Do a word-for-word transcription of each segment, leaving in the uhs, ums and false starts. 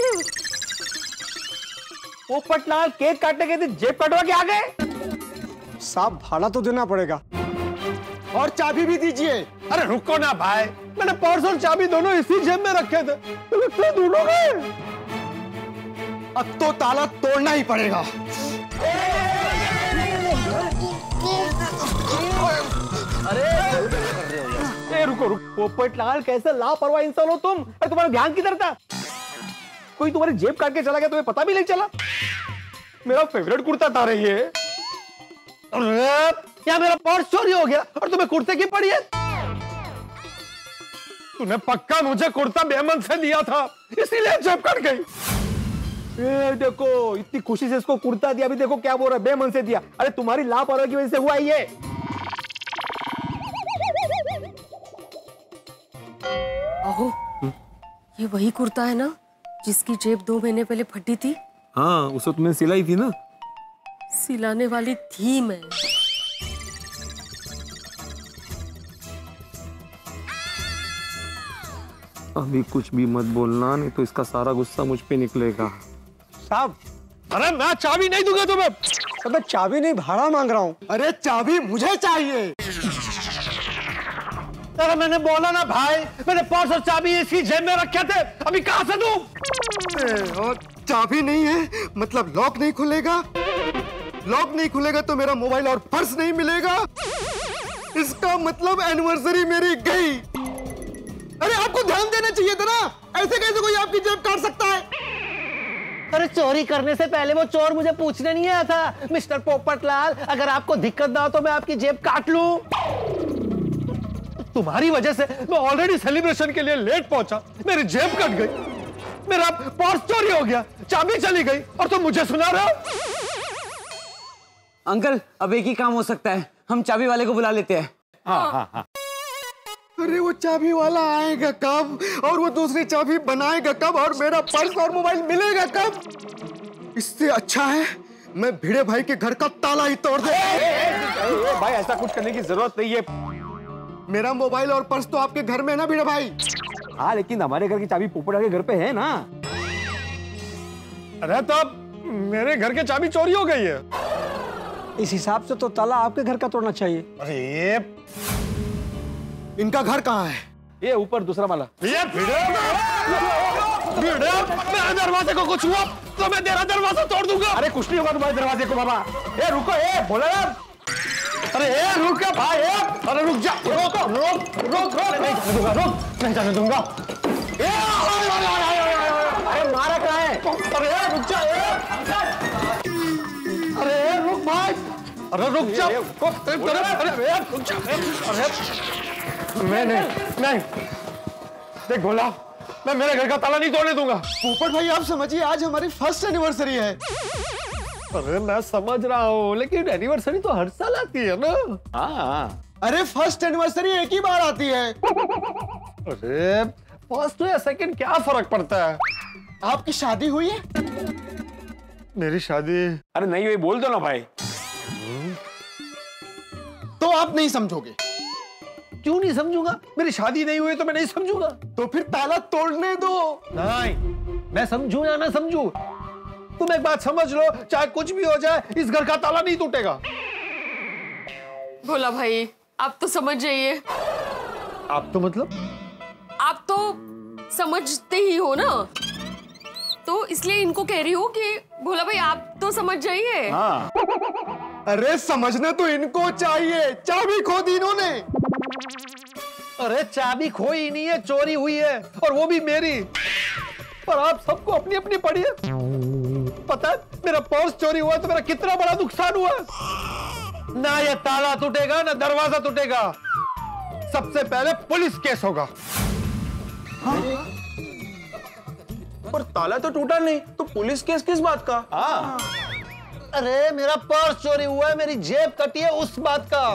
Popatlal cake काटने के दिन जेब कटवा के आ गए। साहब भाड़ा तो देना पड़ेगा और चाबी भी दीजिए। अरे रुको ना भाई, मैंने पर्स और चाबी दोनों इसी जेब में रखे थे, तुम क्यों ढूंढोगे? अब तो ताला तोड़ना ही पड़ेगा। अरे रुको रुको, पोपटलाल कैसे लापरवाह इंसान हो तुम? अरे तुम्हारा ध्यान किधर था? कोई तुम्हारी जेब काट के चला गया, तुम्हें पता भी नहीं चला? मेरा फेवरेट कुर्ता था रही है। अरे क्या मेरा पर्स चोरी हो गया और तुम्हें कुर्ते की पड़ी है? तूने पक्का मुझे कुर्ता बेमन से दिया था, इसीलिए जेब कट गई। ए देखो, इतनी खुशी से इसको कुर्ता दिया, अभी देखो क्या बोल रहा है, बेमन से दिया। अरे तुम्हारी लापरवाही की वजह से हुआ ये। अहो, ये वही कुर्ता है ना जिसकी जेब दो महीने पहले फटी थी? हाँ, उसको तुमने सिलाई थी ना? सिलाने वाली थी मैं। अभी कुछ भी मत बोलना, नहीं तो इसका सारा गुस्सा मुझ पे निकलेगा। साहब, अरे मैं चाबी नहीं दूंगा तुम्हें। तो मैं चाबी नहीं भाड़ा मांग रहा हूँ। अरे चाबी मुझे चाहिए। अरे मैंने बोला ना भाई, मैंने पर्स और चाबी इसी जेब में रखे थे, अभी कहां से दूं? और चाबी नहीं है मतलब लॉक नहीं खुलेगा। लॉक नहीं खुलेगा तो मेरा मोबाइल और पर्स नहीं मिलेगा। इसका मतलब एनिवर्सरी मेरी गई। अरे आपको ध्यान देना चाहिए था ना, ऐसे कैसे कोई आपकी जेब काट सकता है? अरे चोरी करने से पहले वो चोर मुझे पूछने नहीं आया था, मिस्टर पोपटलाल अगर आपको दिक्कत ना हो तो मैं आपकी जेब काट लूं। तुम्हारी वजह से मैं ऑलरेडी सेलिब्रेशन के लिए लेट पहुंचा, मेरी जेब कट गई, मेरा पर्स चोरी हो गया, चाबी चली गई और तुम मुझे सुना रहे हो? अंकल, अब एक ही काम हो सकता है, हम चाबी वाले को बुला लेते हैं। हाँ हाँ हाँ। अरे वो चाबी वाला आएगा कब और वो दूसरी चाबी बनाएगा कब और मेरा पर्स और मोबाइल मिलेगा कब? इससे अच्छा है मैं भिड़े भाई के घर का ताला ही तोड़ दे। भाई ऐसा कुछ करने की जरूरत नहीं है। मेरा मोबाइल और पर्स तो आपके घर में है ना भिड़े भाई? हाँ लेकिन हमारे घर की चाबी पोपटलाल के घर पे है ना। अरे तब मेरे घर की चाबी चोरी हो गई है। इस हिसाब से तो ताला आपके घर का तोड़ना चाहिए। अरे ये इनका घर कहाँ है? ये ऊपर दूसरा वाला। ये भिड़े भिड़े मेरे दरवाजे को कुछ हुआ तो मैं तेरा दरवाजा तोड़ दूंगा। अरे कुछ नहीं होगा तुम्हारे दरवाजे को बाबा। ए रुको, ए बोला ना। अरे ए रुक जा भाई, ए अरे रुक जा, रोक रोक रोक रोक नहीं जाने दूंगा, रोक नहीं जाने दूंगा। ए अरे मारा कहाँ है? अरे रुक जा, ए अरे रुक भाई, अरे रुक जा, अरे रुक जा, अरे मैं नहीं नहीं देख बोला, मैं मेरे घर का ताला नहीं तोड़ने दूंगा। पोपट भाई आप समझिए, आज हमारी फर्स्ट एनिवर्सरी है। अरे मैं समझ रहा हूँ लेकिन एनिवर्सरी तो हर साल आती है ना। हाँ अरे फर्स्ट एनिवर्सरी एक ही बार आती है। अरे फर्स्ट या सेकंड क्या फर्क पड़ता है? आपकी शादी हुई है? मेरी शादी? अरे नहीं हुई बोल दो ना भाई। तो आप नहीं समझोगे? क्यों नहीं समझूंगा? मेरी शादी नहीं हुई तो मैं नहीं समझूंगा। तो फिर ताला तोड़ने दो। नहीं, मैं समझू या ना समझू, तुम एक बात समझ लो, चाहे कुछ भी हो जाए इस घर का ताला नहीं टूटेगा। भोला भाई आप तो समझ जाइए। आप तो मतलब? आप तो समझते ही हो ना, तो इसलिए इनको कह रही हूँ कि भोला भाई आप तो समझ जाइए। हाँ। अरे समझना तो इनको चाहिए, चाबी खो दी इन्होंने। अरे चाबी खोई नहीं है, चोरी हुई है और वो भी मेरी। पर आप सबको अपनी अपनी पड़ी है। पता है मेरा पर्स चोरी हुआ तो मेरा कितना बड़ा नुकसान हुआ। ना ये ताला टूटेगा ना दरवाजा टूटेगा, सबसे पहले पुलिस केस होगा। हाँ? पर ताला तो टूटा नहीं, तो पुलिस केस किस बात का? हाँ। अरे मेरा पर्स चोरी हुआ है, मेरी जेब कटी है उस बात का।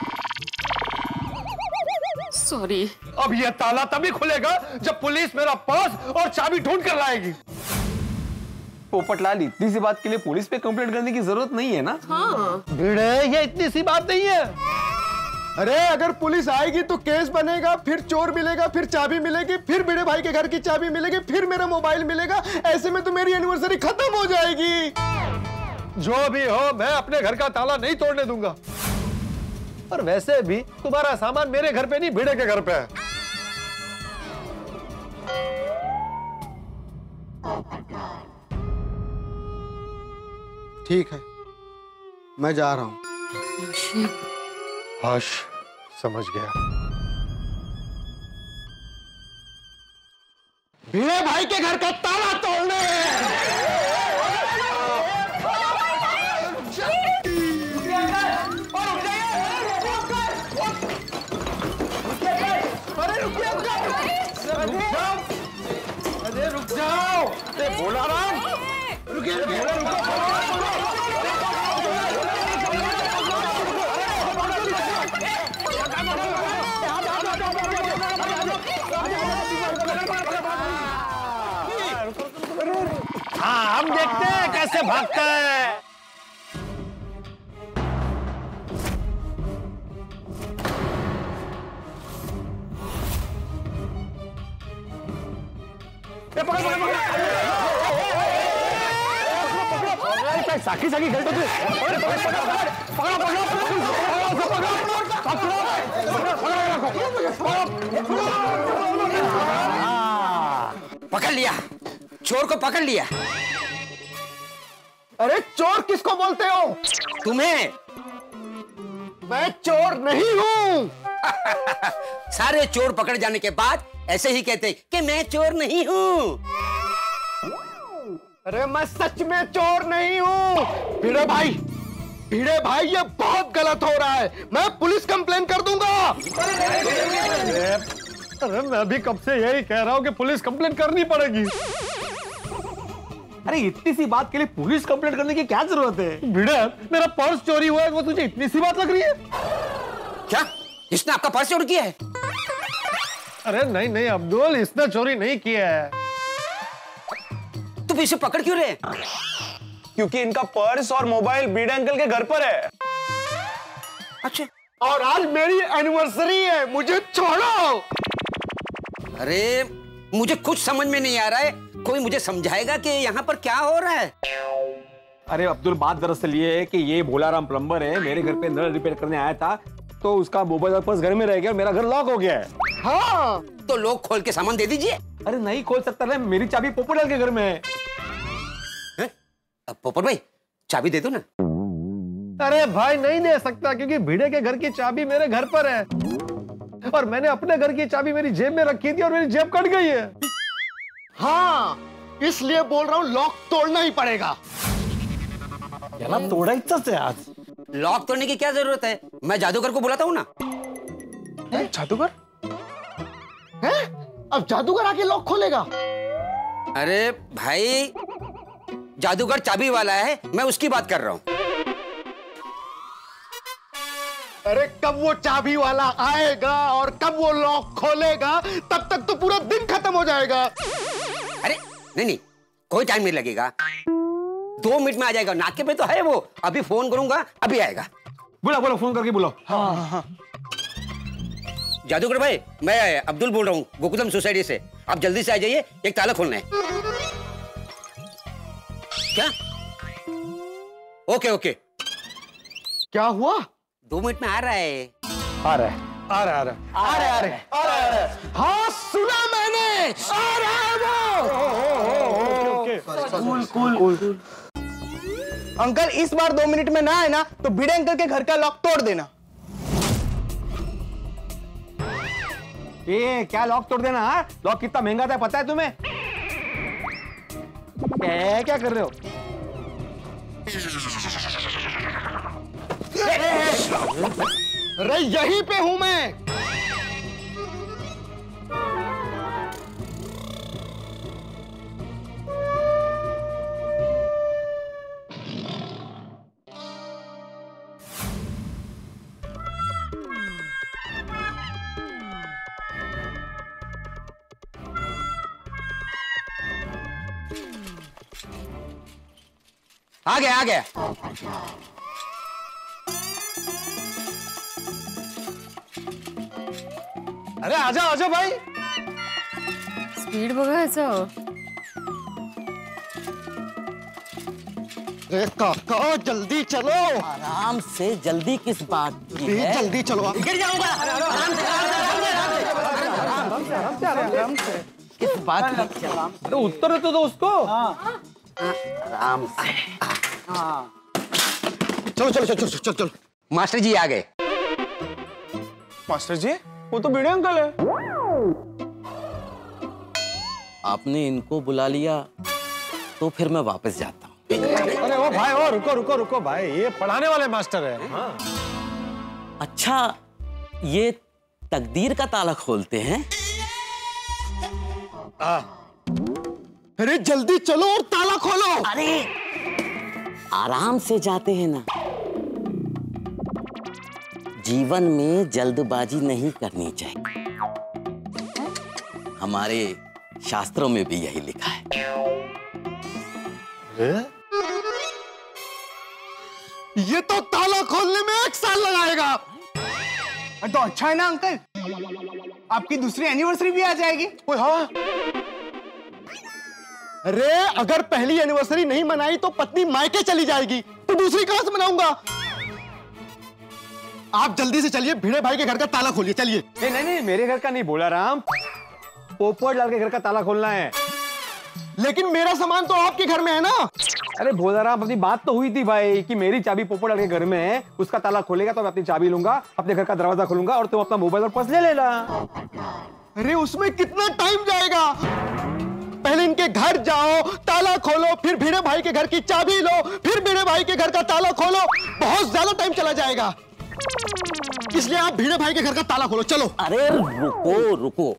सॉरी। अब ये ताला तभी खुलेगा जब पुलिस मेरा पर्स और चाबी ढूंढ कर लाएगी। पोपटलाल इतनी सी बात के लिए पुलिस पे कंप्लेंट करने की जरूरत नहीं है ना। हाँ। भिड़े ये इतनी सी बात नहीं है। अरे अगर पुलिस आएगी तो केस बनेगा, फिर चोर मिलेगा, फिर चाबी मिलेगी, फिर बड़े भाई के घर की चाबी मिलेगी, फिर मेरा मोबाइल मिलेगा। ऐसे में तो मेरी एनिवर्सरी खत्म हो जाएगी। जो भी हो, मैं अपने घर का ताला नहीं तोड़ने दूंगा। पर वैसे भी तुम्हारा सामान मेरे घर पे नहीं, भिड़े के घर पे है। ठीक है, मैं जा रहा हूं। हर्ष समझ गया। भिड़े भाई के घर का ताला तोड़ने। अरे रुक जाओ, अरे बोला राम, रुकिए रुकिए। हाँ, हम देखते हैं कैसे भागता है। साखी साखी खेलते थे। पकड़ लिया, चोर को पकड़ लिया। अरे चोर किसको बोलते हो? तुम्हें। मैं चोर नहीं हूं। सारे चोर पकड़ जाने के बाद ऐसे ही कहते कि मैं चोर नहीं हूं। अरे मैं सच में चोर नहीं हूं। भिड़े भाई, भिड़े भाई, ये बहुत गलत हो रहा है। मैं पुलिस कंप्लेन कर दूंगा। अरे मैं भी कब से यही कह रहा हूं कि पुलिस कंप्लेन करनी पड़ेगी। अरे इतनी सी बात के लिए पुलिस कंप्लेंट करने की क्या जरूरत है? भिड़े, मेरा पर्स चोरी हुआ है, वो तुझे इतनी सी बात लग रही है? क्या? इसने आपका पर्स चोरी किया है? अरे नहीं नहीं अब्दुल, इसने चोरी नहीं किया है। तुम इसे पकड़ क्यों रहे? क्योंकि इनका पर्स और मोबाइल बीड़े अंकल के घर पर है। अच्छा, और आज मेरी एनिवर्सरी है, मुझे छोड़ो। अरे मुझे कुछ समझ में नहीं आ रहा है। कोई मुझे समझाएगा कि यहाँ पर क्या हो रहा है? अरे अब्दुल, बात दरअसल ये है कि ये भोलाराम प्लम्बर है, मेरे घर पे नल रिपेयर करने आया था, तो उसका मोबाइल और पर्स घर में रह गया और मेरा घर लॉक हो गया है। हाँ, तो लोग खोल के सामान दे दीजिए। अरे नहीं खोल सकता ना, मेरी चाबी पोपटलाल के घर में है। हैं? अब पोपट भाई चाबी दे दो ना। अरे भाई नहीं दे सकता, क्योंकि भिड़े के घर की चाबी मेरे घर पर है और मैंने अपने घर की चाबी मेरी जेब में रखी थी और मेरी जेब कट गई है। हाँ, इसलिए बोल रहा हूं लॉक तोड़ना ही पड़ेगा। याला तोड़ायचंच है आज। लॉक तोड़ने की क्या जरूरत है? मैं जादूगर को बुलाता हूँ ना। जादूगर है? अब जादूगर आके लॉक खोलेगा? अरे भाई, जादूगर चाबी वाला है, मैं उसकी बात कर रहा हूँ। अरे कब वो चाबी वाला आएगा और कब वो लॉक खोलेगा, तब तक तो पूरा दिन खत्म हो जाएगा। अरे नहीं नहीं, कोई टाइम नहीं लगेगा, दो मिनट में आ जाएगा। नाके पे तो है वो, अभी फोन करूंगा, अभी आएगा। बुला बुला, फोन करके बुलाओ। हाँ हाँ। जादूगर भाई, मैं अब्दुल बोल रहा हूँ गोकुलम सोसाइटी से। आप जल्दी से आ जाइए, एक ताला खोलना है। क्या? Okay okay. क्या हुआ? दो मिनट में आ रहा है। आ रहा है, आ रहा है, आ रहा है, आ रहा है, आ रहा है, आ रहा है। हाँ सुना मैंने, आ रहा है वो। Cool cool cool. अंकल इस बार दो मिनट में ना आए ना तो भिड़े अंकल के घर का लॉक तोड़ देना। ए, क्या लॉक तोड़ देना? हाँ, लॉक कितना महंगा था पता है तुम्हें? क्या क्या कर रहे हो? अरे यहीं पे हूं मैं। आ गया आ गया। अरे आजा आजा भाई। स्पीड बघा ऐसा। अरे काका जल्दी चलो। आराम से, जल्दी किस बात की है? जल्दी चलो। गिर जाऊंगा। आराम से, आराम से, आराम से, आराम से। किस बात की? तो उत्तर तो दो उसको। आराम से। चलो चलो चलो चलो चलो। मास्टर जी आ गए। मास्टर जी वो तो भिड़े अंकल है। आपने इनको बुला लिया तो फिर मैं वापस जाता हूँ। अरे ओ भाई ओ रुको रुको रुको भाई, ये पढ़ाने वाले मास्टर है। हाँ। अच्छा, ये तकदीर का ताला खोलते हैं? अरे जल्दी चलो और ताला खोलो। अरे आराम से जाते हैं ना। जीवन में जल्दबाजी नहीं करनी चाहिए। हमारे शास्त्रों में भी यही लिखा है। ये तो ताला खोलने में एक साल लगाएगा। तो अच्छा है ना अंकल, आपकी दूसरी एनिवर्सरी भी आ जाएगी। ओए हाँ। अरे अगर पहली एनिवर्सरी नहीं मनाई तो पत्नी मायके चली जाएगी, तो दूसरी कहां से मनाऊंगा? आप जल्दी से चलिए, भिड़े भाई के घर का ताला खोलिए, चलिए। नहीं नहीं नहीं, मेरे घर का नहीं बोला राम, पोपट लाल के घर का ताला खोलना है। लेकिन मेरा सामान तो आपके घर में है ना। अरे भोला राम, अपनी बात तो हुई थी भाई कि मेरी चाबी पोपट लाल के घर में है, उसका ताला खोलेगा तो मैं अपनी चाबी लूंगा, अपने घर का दरवाजा खोलूंगा और तुम अपना मोबाइल और पर्स ले लेना। अरे उसमें कितना टाइम जाएगा? पहले इनके घर जाओ, ताला खोलो, फिर भिड़े भाई के घर की चाबी लो, फिर भिड़े भाई के घर का ताला खोलो, बहुत ज्यादा टाइम चला जाएगा। इसलिए आप भिड़े भाई के घर का ताला खोलो, चलो। अरे रुको रुको,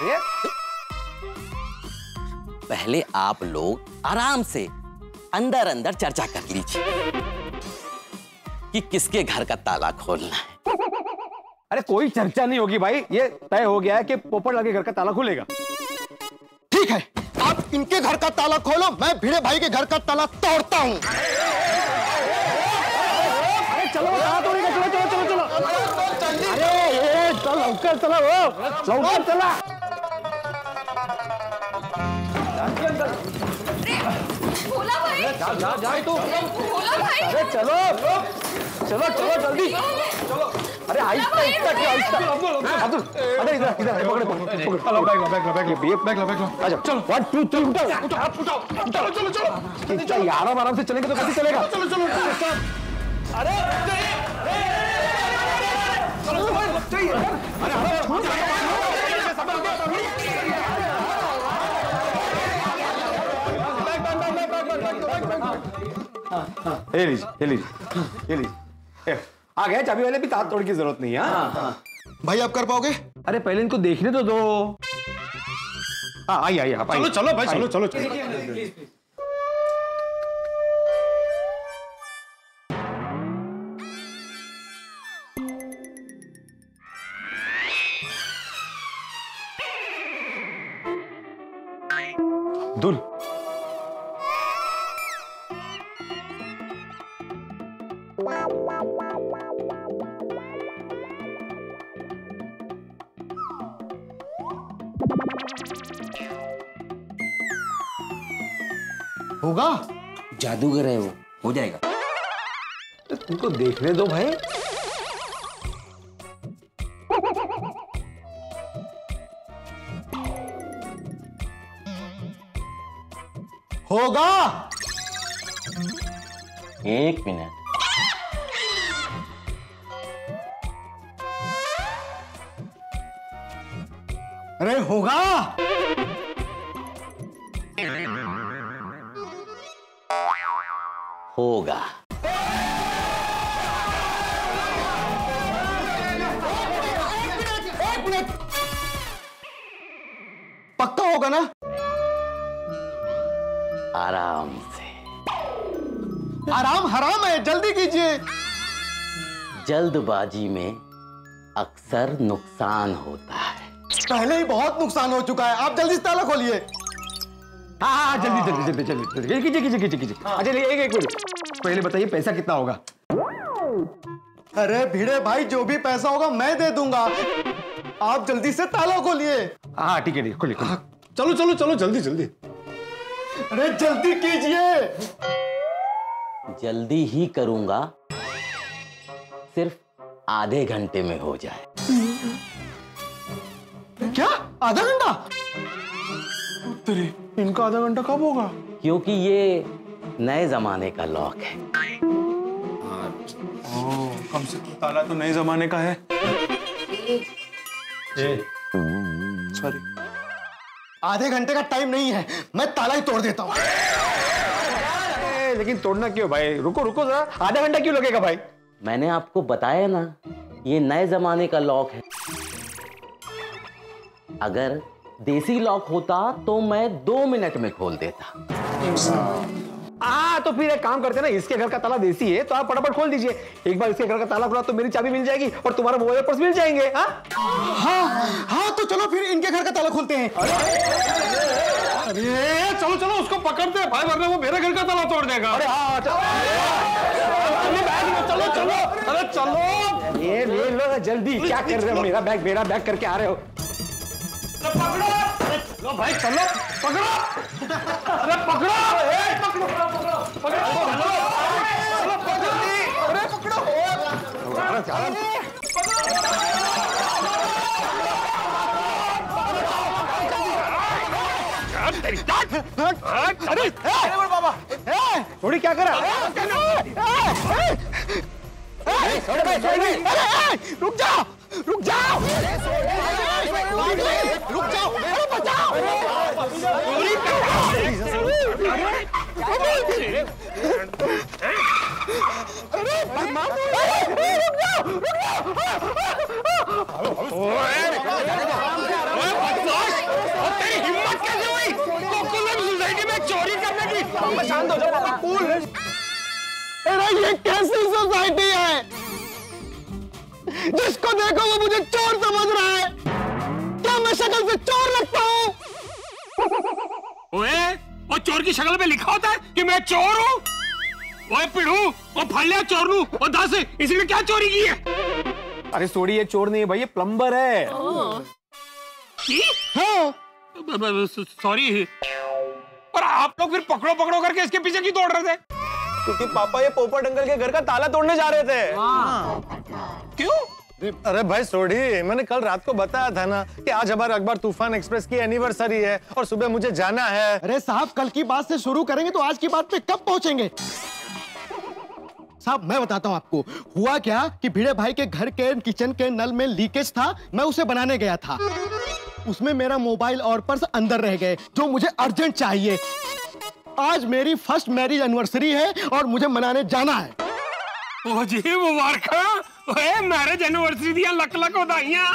पहले आप लोग आराम से अंदर अंदर चर्चा कर लीजिए कि किसके घर का ताला खोलना है। अरे कोई चर्चा नहीं होगी भाई, ये तय हो गया है कि पोपट लाल के घर का ताला खुलेगा। ठीक है, आप इनके घर का ताला खोलो, मैं भिड़े भाई के घर का ताला तोड़ता हूँ। चलो चलो चलो चलो चलो, अरे चल लौकर चला, वो लौकर चला। भोला भाई, जा जा जा तू। भोला भाई, अरे चलो चलो चलो जल्दी चलो। अरे आहिस्ता आहिस्ता क्या आहिस्ता। अब्दुल अरे इधर इधर पकड़ो पकड़ो पकड़ो। बैग लो बैग लो बैग लो बैग लो बैग लो। आजा चलो, वन टू थ्री उठाओ उठाओ उठाओ उठाओ। चलो चलो चलो, आराम आराम से चलेंगे तो कैसे चलेगा? चलो चलो अरे ये लीजिए ये लीजिए ये लीजिए, आ गया चाबी वाले भी, तार तोड़ की जरूरत नहीं है। हाँ भाई आप कर पाओगे? अरे पहले इनको देखने तो दो। हाँ आइए आइए आप चलो चलो भाई, चलो चलो चलो। दुल होगा? जादूगर है वो, हो जाएगा। तो तुमको देखने दो भाई। होगा? एक मिनट, अरे होगा? होगा। एक मिनट, पक्का होगा ना? आराम से। आराम हराम है, जल्दी कीजिए। जल्दबाजी में अक्सर नुकसान होता है। पहले ही बहुत नुकसान हो चुका है, आप जल्दी से ताला खोलिए। हाँ हाँ जल्दी जल्दी जल्दी जल्दी जल्दी कीजिए कीजिए कीजिए कीजिए। अच्छा एक एक मिनट, पहले बताइए पैसा कितना होगा? अरे भिड़े भाई, जो भी पैसा होगा मैं दे दूंगा। आप जल्दी से ताला खोलिए। हाँ ठीक है ठीक है, खोलिए खोलिए। चलो चलो चलो जल्दी जल्दी। अरे जल्दी कीजिए। जल्दी ही करूंगा, सिर्फ आधे घंटे में हो जाए। क्या आधा घंटा? तेरे इनका आधा घंटा कब होगा? क्योंकि ये नए जमाने का लॉक है। कम से कम ताला तो नए जमाने का है। सॉरी, आधे घंटे का टाइम नहीं है, मैं ताला ही तोड़ देता हूँ। लेकिन तोड़ना क्यों भाई? रुको रुको जरा, आधा घंटा क्यों लगेगा भाई? मैंने आपको बताया ना, ये नए जमाने का लॉक है। अगर देसी लॉक होता तो मैं दो मिनट में खोल देता। हाँ तो फिर एक काम करते ना, इसके घर का ताला देसी है तो आप फटाफट खोल दीजिए। एक बार इसके घर का ताला खुला तो मेरी चाबी मिल जाएगी और तुम्हारा मोबाइल पर्स मिल जाएंगे। हाँ हाँ हाँ तो चलो फिर इनके घर का ताला खोलते हैं। अरे चलो चलो उसको पकड़ते हैं भाई, वरना वो मेरे घर का ताला तोड़ देगा। अरे हाँ चलो चलो, अरे चलो ये ले लो जल्दी। क्या कर रहे हो? मेरा बैग मेरा बैग करके आ रहे हो? पकड़ो लो भाई, चलो पकड़ो। अरे पकड़ो, ए, पकड़ो पकड़ो पकड़ो पकड़ो, चलो पकड़ो। अरे पकड़ो, अरे अरे बाबा थोड़ी क्या करा? रुक जाओ रुक जाओ रुक जाओ, अरे बचाओ। तेरी हिम्मत कैसे हुई सोसाइटी में चोरी करने की? शांत हो जाओ पापा, कूल। अरे ये कैसी सोसाइटी है? जिसको देखो वो मुझे चोर समझ रहा है। क्या मैं शक्ल से चोर लगता हूँ? ओए, और चोर की शक्ल पे लिखा होता है कि मैं चोर हूँ? ओए पिड़ू, और फल्ले चोर हूँ, और दस इसने क्या चोरी की है? अरे सोड़ी, ये चोर नहीं है भाई, ये प्लम्बर है। सॉरी। और आप लोग फिर पकड़ो पकड़ो करके इसके पीछे क्यों दौड़ रहे थे? क्योंकि पापा ये पोपट अंकल के घर का ताला तोड़ने जा रहे थे। क्यों? अरे भाई सोडी, मैंने कल रात को बताया था ना कि आज हमारे अखबार तूफान एक्सप्रेस की एनिवर्सरी है और सुबह मुझे जाना है। अरे साहब, कल की बात से शुरू करेंगे तो आज की बात पे कब पहुंचेंगे? साहब मैं बताता हूँ आपको, हुआ क्या कि भिड़े भाई के घर के किचन के नल में लीकेज था, मैं उसे बनाने गया था। उसमें मेरा मोबाइल और पर्स अंदर रह गए जो मुझे अर्जेंट चाहिए। आज मेरी फर्स्ट मैरिज एनिवर्सरी है और मुझे मनाने जाना है। ओ जी मुबारक, ओए मैरिज एनिवर्सरी दिया लक लक बधाइयां।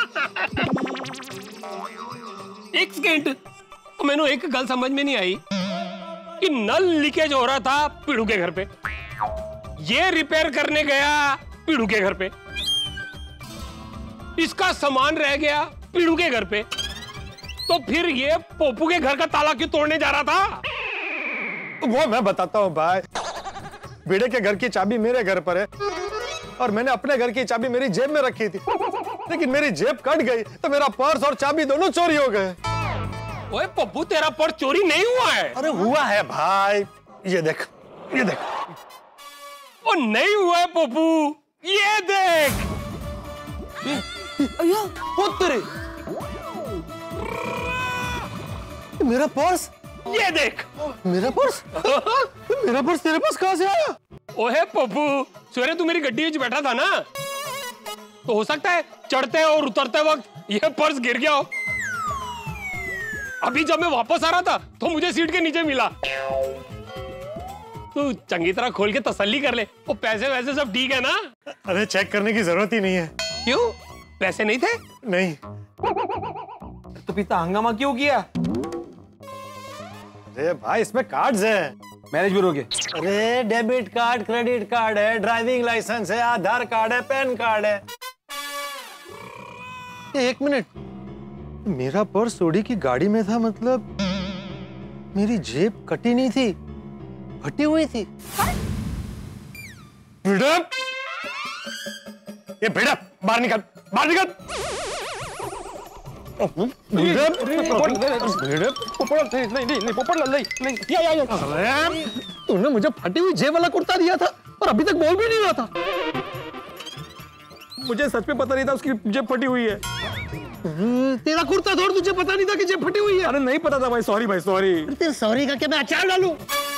एक सेकंड, मैंने एक गल समझ में नहीं आई कि नल लीकेज हो रहा था पीड़ू के घर पे, ये रिपेयर करने गया पीड़ू के घर पे, इसका सामान रह गया पीड़ू के घर पे, तो फिर ये पोपू के घर का ताला क्यों तोड़ने जा रहा था? वो मैं बताता हूँ भाई। भिड़े के घर की चाबी मेरे घर पर है और मैंने अपने घर की चाबी मेरी जेब में रखी थी, लेकिन मेरी जेब कट गई तो मेरा पर्स और चाबी दोनों चोरी हो गए। ओए पप्पू, तेरा पर्स चोरी नहीं हुआ है? अरे हुआ है भाई, ये देख ये देख। ओ नहीं हुआ है पप्पू, ये देख। पुत्र, मेरा पर्स, ये देख। मेरा पर्स मेरा पर्स तेरे पास कहां से आया? ओहे पप्पू, सवेरे तू मेरी गड्डी में बैठा था ना, तो हो सकता है चढ़ते और उतरते वक्त ये पर्स गिर गया हो। अभी जब मैं वापस आ रहा था तो मुझे सीट के नीचे मिला। तू चंगी तरह खोल के तसल्ली कर ले, वो पैसे वैसे सब ठीक है ना? अरे चेक करने की जरूरत ही नहीं है। क्यों, पैसे नहीं थे? नहीं। तो पिता हंगामा क्यों किया? अरे भाई इसमें कार्ड्स हैं। मैरिज ब्यूरो के? अरे डेबिट कार्ड, क्रेडिट कार्ड है, ड्राइविंग लाइसेंस है, आधार कार्ड है, पैन कार्ड है। एक मिनट, मेरा पर्स सोडी की गाड़ी में था, मतलब मेरी जेब कटी नहीं थी, फटी हुई थी। भिड़प, ये भिड़प, बाहर निकल, बाहर निकल। तूने मुझे फटी हुई जेब वाला कुर्ता दिया था और अभी तक बोल भी नहीं रहा था। मुझे सच में पता नहीं था उसकी जेब फटी हुई है। तेरा कुर्ता था और तुझे पता नहीं था कि जेब फटी हुई है? अरे नहीं पता था भाई, सॉरी भाई सॉरी। तेरे सॉरी का क्या मैं अचार डालूं?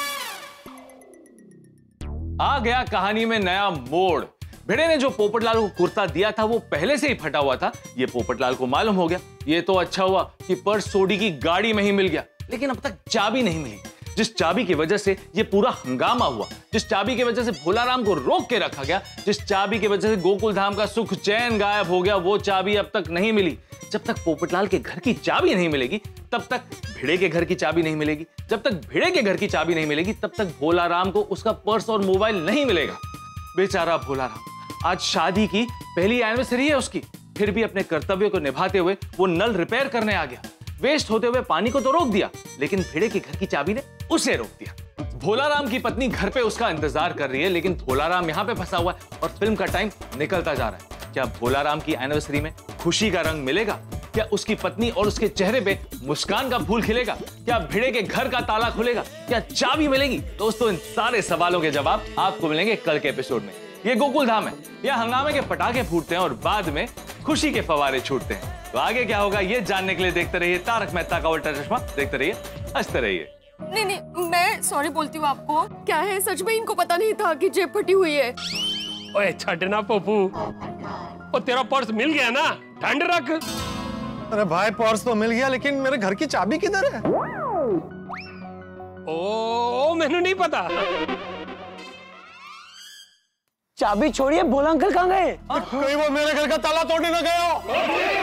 आ गया कहानी में नया मोड़। भिड़े ने जो पोपटलाल को कुर्ता दिया था वो पहले से ही फटा हुआ था, ये पोपटलाल को मालूम हो गया। ये तो अच्छा हुआ कि पर्स सोडी की गाड़ी में ही मिल गया, लेकिन अब तक चाबी नहीं मिली। जिस चाबी की वजह से ये पूरा हंगामा हुआ, जिस चाबी की वजह से भोलाराम को रोक के रखा गया, जिस चाबी की वजह से गोकुल धाम का सुख चैन गायब हो गया, वो चाबी अब तक नहीं मिली। जब तक पोपटलाल के घर की चाबी नहीं मिलेगी तब तक भिड़े के घर की चाबी नहीं मिलेगी। जब तक भिड़े के घर की चाबी नहीं मिलेगी तब तक भोलाराम को उसका पर्स और मोबाइल नहीं मिलेगा। बेचारा भोलाराम, आज शादी की पहली एनिवर्सरी है उसकी, फिर भी अपने कर्तव्यों को निभाते हुए वो नल रिपेयर करने आ गया। वेस्ट होते हुए पानी को तो रोक दिया, लेकिन भिड़े के घर की चाबी ने उसे रोक दिया। भोलाराम की पत्नी घर पे उसका इंतजार कर रही है, लेकिन भोलाराम यहाँ पे फंसा हुआ है और फिल्म का टाइम निकलता जा रहा है। क्या भोलाराम की एनिवर्सरी में खुशी का रंग मिलेगा? क्या उसकी पत्नी और उसके चेहरे पे मुस्कान का फूल खिलेगा? क्या भिड़े के घर का ताला खुलेगा? क्या चाबी मिलेगी? दोस्तों, इन सारे सवालों के जवाब आपको मिलेंगे कल के एपिसोड में। ये गोकुल धाम है, यहाँ हंगामे के पटाखे फूटते हैं और बाद में खुशी के फवारे छूटते हैं। तो आगे क्या होगा ये जानने के लिए देखते रहिए तारक मेहता का उल्टा चश्मा। देखते रहिए, हंसते रहिए। नहीं नहीं, मैं सॉरी बोलती हूँ आपको। क्या है, सच में इनको पता नहीं था कि जेब फटी हुई है। ओए छटना पप्पू, और तेरा पर्स मिल गया ना, ठंड रख। अरे भाई पर्स तो मिल गया, लेकिन मेरे घर की चाबी किधर है? ओ, मैंने नहीं पता। चाबी छोड़िए, भोला अंकल कहाँ गए? कहीं वो मेरे घर का ताला तोड़ने न गए हो?